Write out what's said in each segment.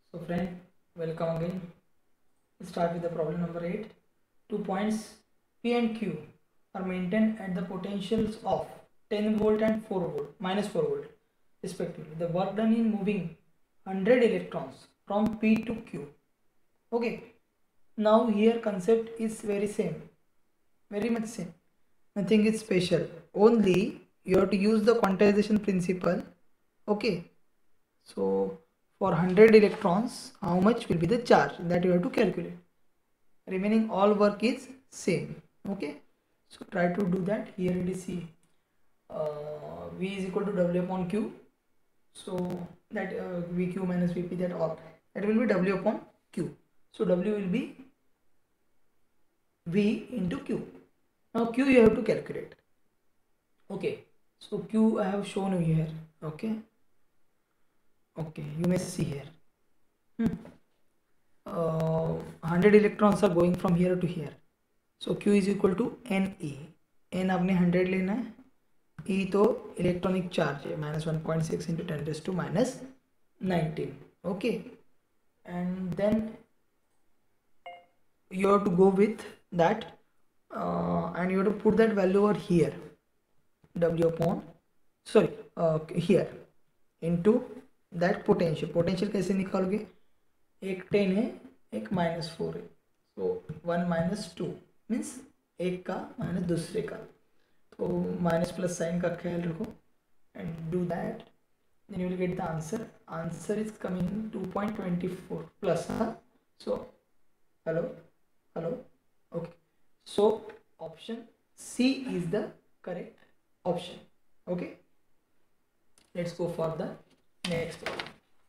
So friend, welcome again. Start with the problem number 8. 2 points P and Q are maintained at the potentials of 10 volt and 4 volt minus 4 volt respectively. The work done in moving 100 electrons from P to Q. Okay. Now here concept is very same. Very much same. Nothing is special. Only you have to use the quantization principle. Okay. So for 100 electrons, how much will be the charge that you have to calculate. Remaining all work is same. Okay. So try to do that. Here it is C. V is equal to W upon Q. So that VQ minus VP, that will be W upon Q. So W will be V into Q. Now Q you have to calculate. Okay. So Q I have shown you here. Okay. Okay, you may see here. 100 electrons are going from here to here. So Q is equal to NE. N आपने 100 लेना है. E तो electronic charge है -1.6 into 10 raised to -19. Okay, and then you have to go with that, and you have to put that value over here. W upon here into that potential. Potential कैसे निकालोगे? एक 10 है, एक -4 है. So 1 - 2 means एक का minus दूसरे का. तो माइनस प्लस साइन का ख्याल रखो and do that, then you will get the answer. Answer is coming 2.24 plus. So hello okay. So option C is the correct option. Okay, let's go for the next one.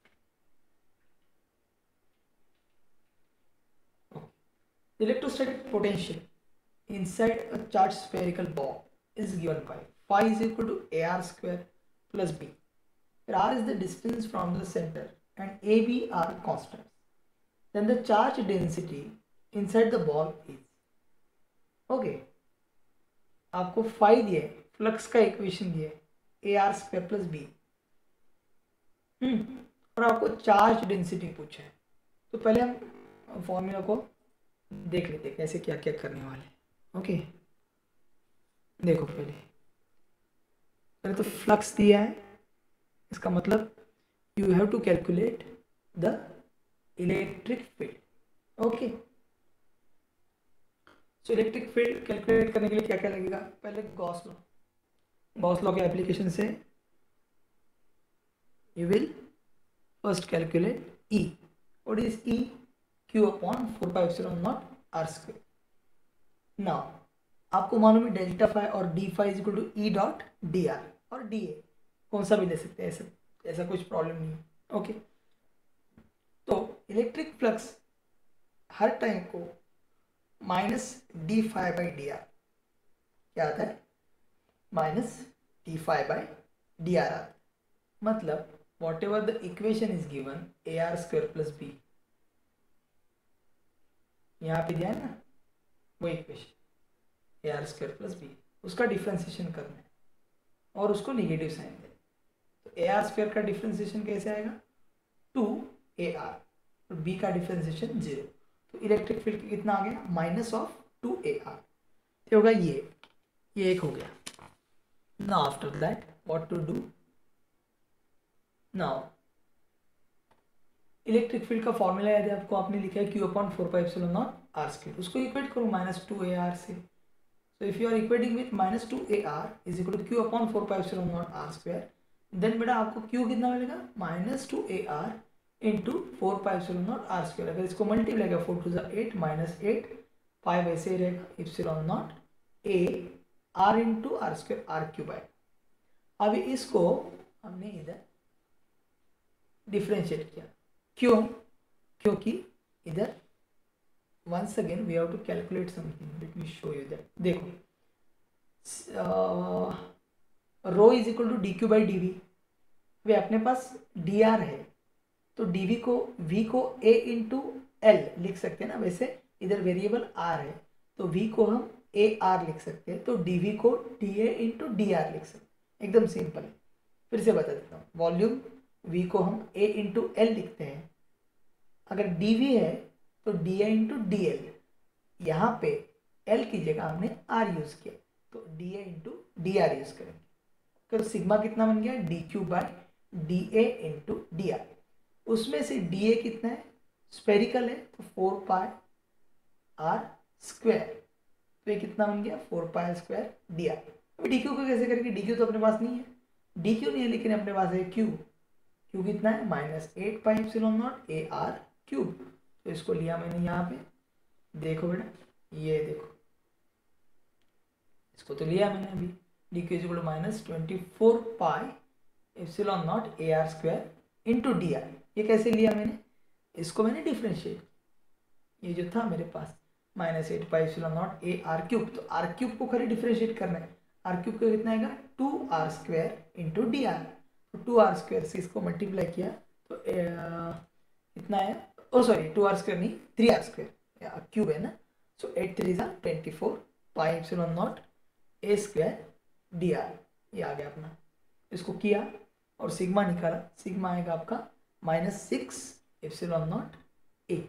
Electrostatic potential inside a charged spherical ball is given by phi is equal to AR square plus B, where R is the distance from the center and AB are constants. Then the charge density inside the ball is. Okay, आपको phi दिए, flux का equation दिए AR square plus B, और आपको charge density पूछा है. तो पहले हम फॉर्मूला को देख लेते कैसे क्या क्या करने वाले. ओके, देखो पहले तो फ्लक्स दिया है, इसका मतलब you have to calculate the electric field. Okay, so electric field calculate करने के लिए क्या क्या लगेगा? पहले गॉस लॉ के एप्लीकेशन से you will first calculate E. What is E? Q upon 4πε0 R square. Now आपको मालूम है डेल्टा फाई और D phi is equal to E dot D R और डी ए, कौन सा भी ले सकते हैं, ऐसा कुछ प्रॉब्लम नहीं है. ओके, तो इलेक्ट्रिक फ्लक्स हर टाइम को minus D phi by D R क्या आता है? Minus D phi by D R आता है. मतलब whatever the equation is given A R square plus B, यहाँ पे दिया है ना वो equation A R square plus B, उसका डिफ्रेंसिएशन करना है और उसको निगेटिव साइन देना. तो ए आर स्क्वायर का डिफ्रेंसिएशन कैसे आएगा? 2AR, और बी का डिफ्रेंसिएशन 0. तो इलेक्ट्रिक फील्ड कितना आ गया? -2AR. तो होगा ये एक हो गया. Now after that what to do? Now electric field का फॉर्मूला याद है आपको, आपने लिखा है Q upon 4πε0 R square. उसको इक्वेट करो -2AR से. So if you are equating with -2AR is equal to Q upon 4πε0 R square, then बेटा आपको Q कितना मिलेगा? -2AR into 4πε0 R square. अगर इसको मल्टीप्लाई किया 4 to 8 -8 5 ऐसे ही रहेगा ε0 A R into R square R cube आएगा. अभी इसको हमने इधर डिफ्रेंशिएट किया. क्यों? क्योंकि इधर once again we have to calculate something. Let me show you that. देखो rho is equal to D Q by D V. वे अपने पास डी आर है तो डी वी को वी को ए इंटू एल लिख सकते हैं ना. वैसे इधर वेरिएबल आर है तो वी को हम ए आर लिख सकते हैं, तो डी वी को D A into D R लिख सकते हैं. एकदम सिंपल है. फिर से बता देता हूँ. वॉल्यूम V को हम A इंटू एल लिखते हैं अगर dv है तो di इंटू डी एल, यहाँ पे l की जगह हमने r यूज किया तो di into D R use करेंगे। तो सिग्मा कितना बन गया, D Q by D A into D R. उसमें से डी ए कितना है, स्पेरिकल है तो 4 पाई आर स्क्वायर, तो ये कितना बन गया 4 पाई स्क्वायर डी आर। अभी डी क्यू को कैसे करेंगे, डी क्यू तो अपने पास नहीं है, डी क्यू नहीं है लेकिन अपने पास है क्यू, क्यू कितना है -8 pi epsilon naught A R cube. तो इसको लिया मैंने यहाँ पे, देखो बेटा ये देखो, इसको तो लिया मैंने अभी, D Q equal to -24 pi epsilon naught A R square into D R. ये कैसे लिया मैंने, इसको मैंने डिफ्रेंशिएट, ये जो था मेरे पास -8 pi epsilon naught A R cube, तो आर क्यूब को खाली डिफ्रेंशिएट करना है, आर क्यूब का कितना आएगा 2r square into D are. तो 2r स्क्वायर से इसको मल्टीप्लाई किया तो कितना है, ओ सॉरी 2r स्क्वायर नहीं 3r स्क्वायर क्यूब है ना, सो 8 3 ज़ा 24 pi epsilon naught A square D R, ये आ गया अपना। इसको किया और सिग्मा निकाला, सिग्मा आएगा आपका -6 एप्सिलॉन नॉट ए।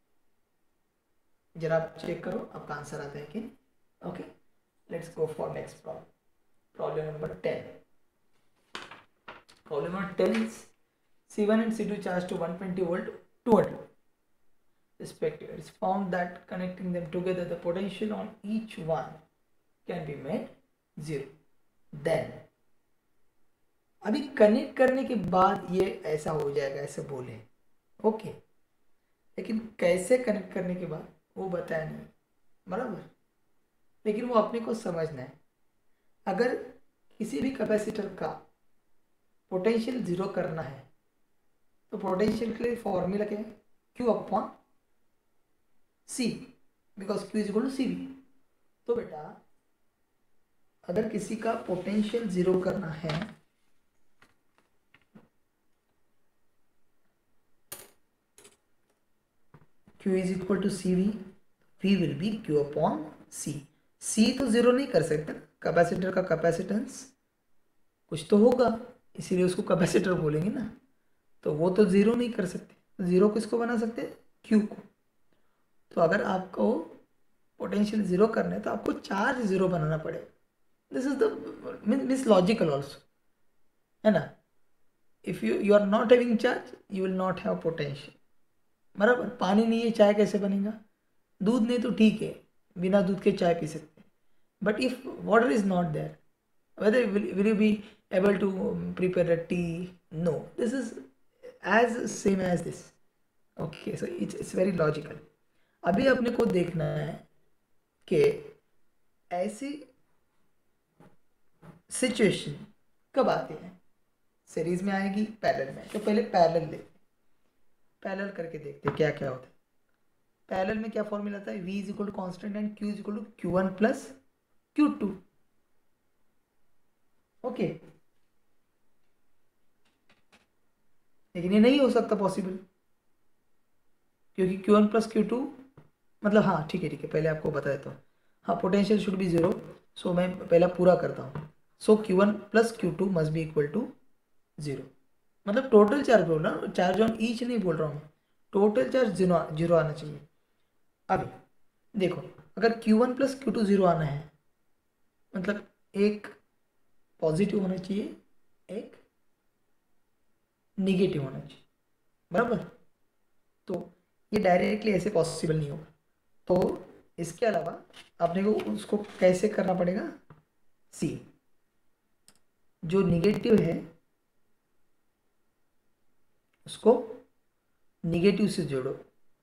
जरा आप चेक करो आपका आंसर आता है कि नहीं। Okay, let's go for next problem, problem number 10। Problem number 10 is C1 and C2 charged to 120 volt 200 respectively. It is found that connecting them together the potential on each one can be made 0. Then अभी connect करने के बाद ये ऐसा हो जाएगा, ऐसे बोले ओके, लेकिन कैसे कनेक्ट करने के बाद वो बताया नहीं, बराबर, लेकिन वो अपने को समझना है। अगर किसी भी कैपेसिटर का पोटेंशियल जीरो करना है तो पोटेंशियल के लिए फॉर्मूला क्या है, Q upon C, because Q is equal to CV। तो बेटा अगर किसी का पोटेंशियल जीरो करना है Q is equal to CV, V will be Q upon C। C तो जीरो नहीं कर सकते, कैपेसिटर का कैपेसिटेंस कुछ तो होगा, इसीलिए उसको कैपेसिटर बोलेंगे ना, तो वो तो ज़ीरो नहीं कर सकते, ज़ीरो किसको बना सकते हैं, क्यू को। तो अगर आपको पोटेंशियल ज़ीरो करना है तो आपको चार्ज ज़ीरो बनाना पड़ेगा। This is the means logical also, है ना। If you are not having charge you will not have potential, बराबर। पानी नहीं है चाय कैसे बनेगा, दूध नहीं तो ठीक है, बिना दूध के चाय पी सकते हैं, but if water is not there whether will you be able to prepare a tea? No, this is as same as this. Okay, so it's very logical. अभी अपने को देखना है कि ऐसी सिचुएशन कब आती है, सीरीज में आएगी पैरेलल में, तो पहले पैरेलल लेते, पैरेलल करके देखते क्या क्या होता है। पैरेलल में क्या फॉर्मूला आता है, V is equal to constant and Q is equal to Q1 plus Q2। Okay, लेकिन ये नहीं हो सकता पॉसिबल, क्योंकि Q1 प्लस Q2 मतलब, हाँ ठीक है पहले आपको बता देता हूँ। हाँ, potential should be zero, so मैं पहला पूरा करता हूँ। So Q1 plus Q2 must be equal to zero, मतलब टोटल चार्ज बोल रहा हूँ, चार्ज ऑन ईच नहीं बोल रहा हूँ मैं, टोटल चार्ज जीरो आना चाहिए। अभी देखो, अगर Q1 प्लस Q2 जीरो आना है मतलब एक पॉजिटिव होना चाहिए, एक निगेटिव होना चाहिए, बराबर। तो ये डायरेक्टली ऐसे पॉसिबल नहीं होगा, तो इसके अलावा अपने को उसको कैसे करना पड़ेगा, सी जो निगेटिव है उसको निगेटिव से जोड़ो।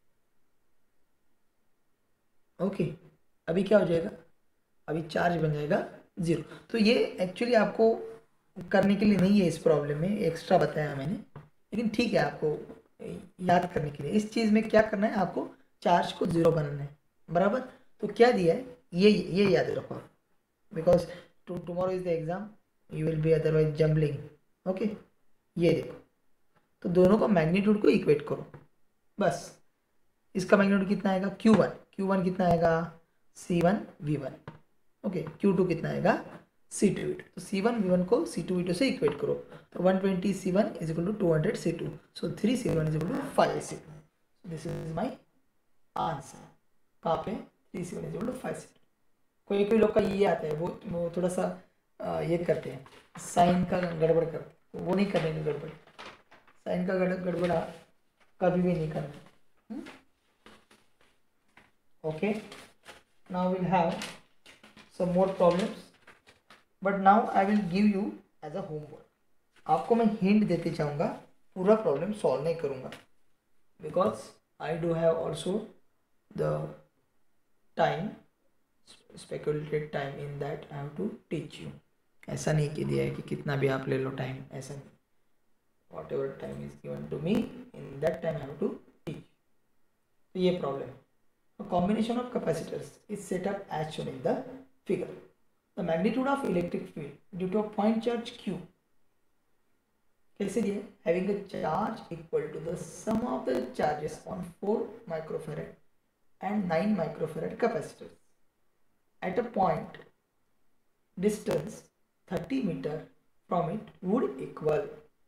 ओके, अभी क्या हो जाएगा, अभी चार्ज बन जाएगा जीरो। तो ये एक्चुअली आपको करने के लिए नहीं है, इस प्रॉब्लम में एक्स्ट्रा बताया मैंने, लेकिन ठीक है आपको याद करने के लिए। इस चीज़ में क्या करना है, आपको चार्ज को जीरो बनाना है, बराबर। तो क्या दिया है, ये याद रखो, because tomorrow is the exam, you will be otherwise jumbling. Okay, ये देखो, तो दोनों का मैग्नीट्यूड को इक्वेट करो, बस। इसका मैग्नीट्यूड कितना आएगा, Q1 कितना आएगा, C1 V1। ओके, Q2 कितना आएगा, C2 V2। तो C1 V1 को C2 V2 से इक्वेट करो, तो 120 C1 is equal to 200 C2, सो 3 C1 is equal to 5 C2। This is my answer. कहाँ पे 3C1 is equal to 5C2। कोई कोई लोग का ये आता है, वो थोड़ा सा ये करते हैं, साइन का गड़बड़ करते हैं, वो नहीं करने का गड़बड़, साइन का गड़बड़ा कभी भी नहीं करना। Okay, now will have some more problems, but now I will give you as a homework. आपको मैं हिंट देते जाऊंगा, पूरा प्रॉब्लम सॉल्व नहीं करूंगा, because I do have also the time, speculated time in that I have to teach you. ऐसा नहीं कि दिया है कि कितना भी आप ले लो टाइम, ऐसा नहीं। Whatever time is given to me, in that time I have to teach. तो ये प्रॉब्लम है। A combination of capacitors is set up as shown in the figure. The magnitude of electric field due to a point charge Q कैसे दिया? Having a charge equal to the sum of the charges on 4 microfarad and 9 microfarad capacitors at a point distance 30 meter from it would equal.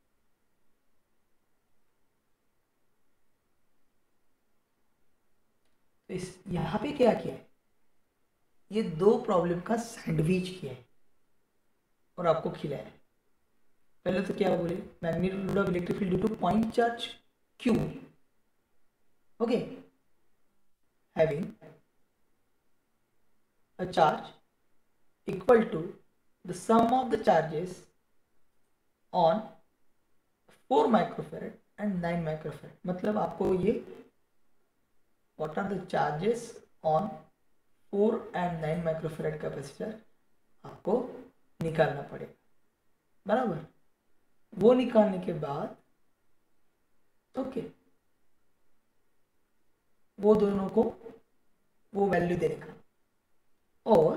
इस यहाँ पे क्या किया है? ये दो प्रॉब्लम का सैंडविच किया है और आपको खिलाया है। पहले तो क्या बोले, magnitude of electric field due to point charge Q, okay, having a charge equal to the sum of the charges on 4 microfarad and 9 microfarad. मतलब आपको ये what are the charges on 4 एंड 9 माइक्रोफेरेड कैपेसिटर आपको निकालना पड़ेगा, बराबर। वो निकालने के बाद ओके, वो दोनों को वो वैल्यू देने का, और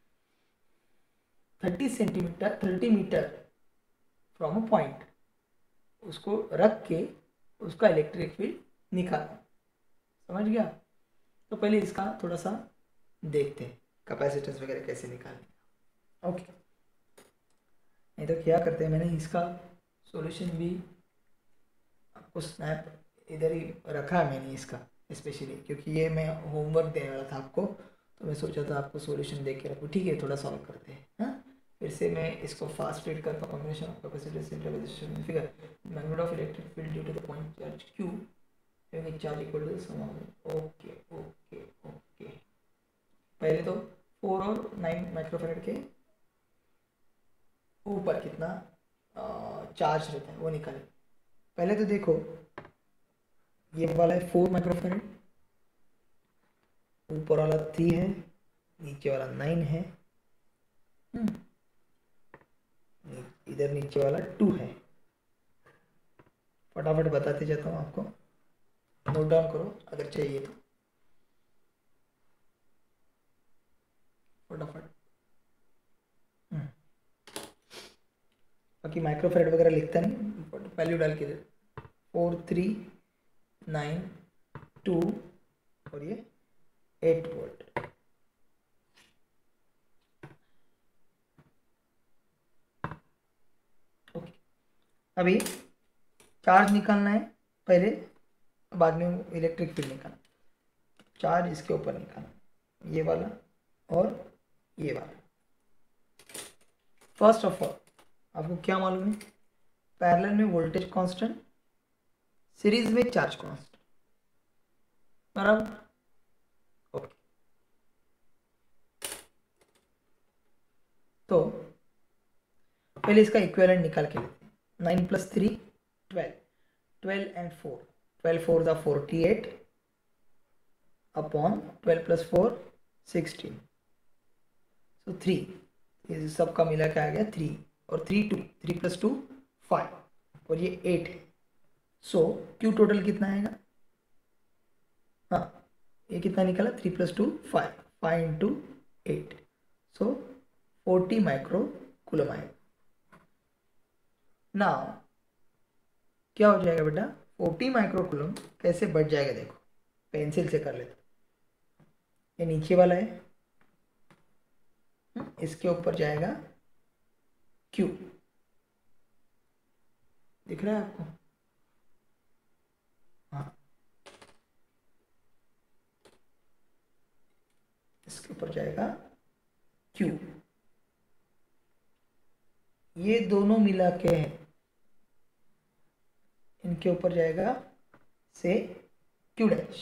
30 मीटर फ्रॉम अ पॉइंट उसको रख के उसका इलेक्ट्रिक फील्ड निकालना। समझ गया? तो पहले इसका थोड़ा सा देखते हैं कैपेसिटेंस वगैरह कैसे निकालने। ओके, नहीं तो क्या करते हैं, मैंने इसका सॉल्यूशन भी आपको स्नैप इधर ही रखा है मैंने इसका, स्पेशली क्योंकि ये मैं होमवर्क देने वाला था आपको, तो मैं सोचा था आपको सॉल्यूशन देख के रखूँ। ठीक है, थोड़ा सॉल्व करते हैं। हाँ, फिर से मैं इसको फास्ट रीड करता हूँ। Combination of capacitance interval figure magnitude of electric field due to the point charge Q having a charge equal to the sum of। Okay okay okay, पहले तो 4 और 9 माइक्रोफेरेड के ऊपर कितना चार्ज रहता है वो निकाले। पहले तो देखो, ये वाला है 4 माइक्रोफेरेड, ऊपर वाला 3 है, नीचे वाला 9 है, इधर नीचे वाला 2 है। फटाफट बताते जाता हूँ आपको, नोट डाउन करो अगर चाहिए तो फटाफट। बाकी माइक्रोफेरेड वगैरह लिखता नहीं, वैल्यू डाल के 4 3 9 2 और ये 8 वोल्ट। ओके, अभी चार्ज निकालना है पहले, बाद में इलेक्ट्रिक फील्ड निकालना। चार्ज इसके ऊपर निकालना, ये वाला और ये वाला। फर्स्ट ऑफ ऑल आपको क्या मालूम है, पैरेलल में वोल्टेज कांस्टेंट, सीरीज में चार्ज कांस्टेंट, बराबर। ओके, तो पहले इसका इक्विवेलेंट निकाल के लेते हैं। 9 + 3 12, 12 and 4, 12 4 दा 48 अपॉन 12 + 4 16, सो 3, ये सबका मिला के आ गया 3 और 3 2, 3 + 2 5 और ये 8 है। सो Q टोटल कितना आएगा? हाँ, ये कितना निकला? 3 + 2 5, 5 × 8, सो 40 माइक्रो कूलम आएगा। ना क्या हो जाएगा बेटा, 40 माइक्रो कूलम कैसे बढ़ जाएगा, देखो पेंसिल से कर लेते। ये नीचे वाला है, इसके ऊपर जाएगा Q, दिख रहा है आपको? हाँ, इसके ऊपर जाएगा Q, ये दोनों मिला के इनके ऊपर जाएगा से Q डैश,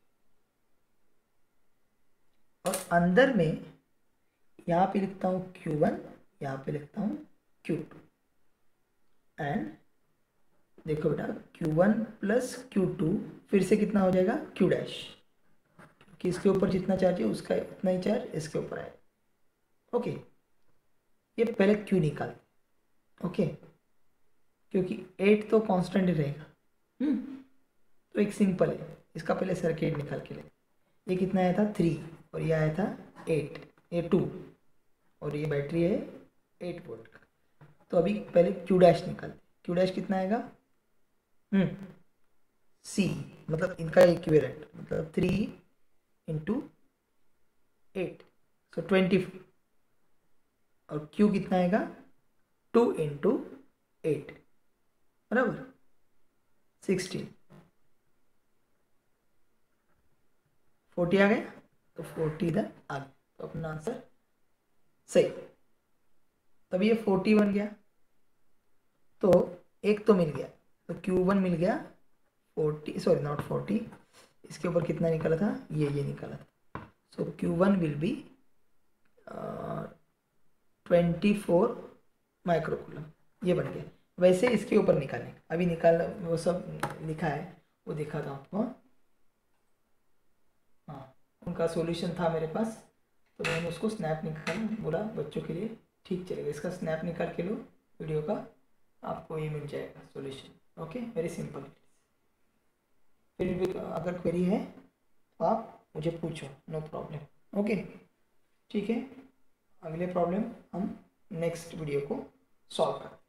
और अंदर में यहाँ पे लिखता हूँ Q1, यहाँ पे लिखता हूँ Q2, एंड देखो बेटा Q1 प्लस Q2 फिर से कितना हो जाएगा Q डैश, कि इसके ऊपर जितना चार्ज है उसका उतना ही चार्ज इसके ऊपर है। ओके, ये पहले Q निकाल, ओके, क्योंकि 8 तो कांस्टेंट ही रहेगा। तो एक सिंपल है, इसका पहले सर्किट निकाल के ले। ये कितना आया था 3 और ये आया था 8, ये 2 और ये बैटरी है 8 वोल्ट का। तो अभी पहले Q डैश निकालते। Q डैश कितना आएगा C, मतलब इनका इक्विवेलेंट, मतलब 3 इंटू 8 सो 24, और Q कितना आएगा 2 इंटू 8 बराबर 16, 40 आ गया, तो 40 इधर आ गया, तो अपना आंसर सही। तब ये 40 बन गया, तो एक तो मिल गया, तो Q1 मिल गया 40, सॉरी नॉट 40, इसके ऊपर कितना निकला था, ये निकला था। सो Q1 विल बी 24 माइक्रोकूलम, ये बन गया। वैसे इसके ऊपर निकालें, अभी निकाल वो सब लिखा है वो दिखा था आपको। हाँ, उनका सॉल्यूशन था मेरे पास, तो मैंने उसको स्नैप निकाल बोला बच्चों के लिए ठीक चलेगा। इसका स्नैप निकाल के लो वीडियो का, आपको ये मिल जाएगा सॉल्यूशन। Okay, very simple. फिर भी अगर क्वेरी है तो आप मुझे पूछो, नो प्रॉब्लम। ओके, ठीक है, अगले प्रॉब्लम हम नेक्स्ट वीडियो को सॉल्व करते हैं।